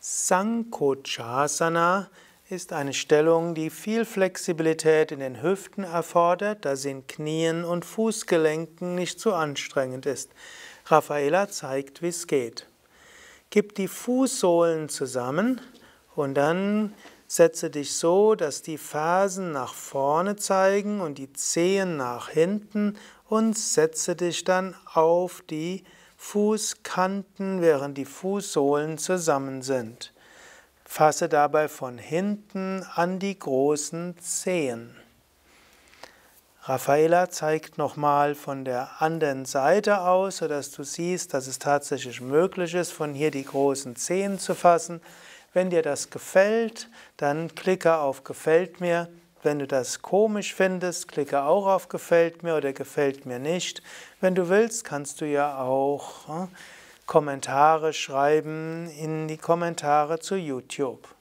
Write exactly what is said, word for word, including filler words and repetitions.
Sankochasana ist eine Stellung, die viel Flexibilität in den Hüften erfordert, da sie in Knien und Fußgelenken nicht zu anstrengend ist. Raffaela zeigt, wie es geht. Gib die Fußsohlen zusammen und dann setze dich so, dass die Fersen nach vorne zeigen und die Zehen nach hinten und setze dich dann auf die Fußkanten, während die Fußsohlen zusammen sind. Fasse dabei von hinten an die großen Zehen. Raffaela zeigt nochmal von der anderen Seite aus, sodass du siehst, dass es tatsächlich möglich ist, von hier die großen Zehen zu fassen. Wenn dir das gefällt, dann klicke auf Gefällt mir. Wenn du das komisch findest, klicke auch auf Gefällt mir oder Gefällt mir nicht. Wenn du willst, kannst du ja auch äh, Kommentare schreiben in die Kommentare zu YouTube.